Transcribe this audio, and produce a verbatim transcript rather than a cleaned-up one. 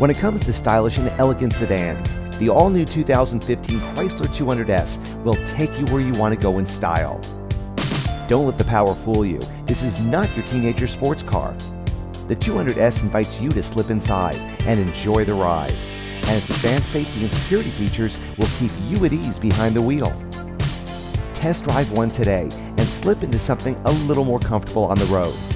When it comes to stylish and elegant sedans, the all-new two thousand fifteen Chrysler two hundred S will take you where you want to go in style. Don't let the power fool you. This is not your teenager sports car. The two hundred S invites you to slip inside and enjoy the ride. And its advanced safety and security features will keep you at ease behind the wheel. Test drive one today and slip into something a little more comfortable on the road.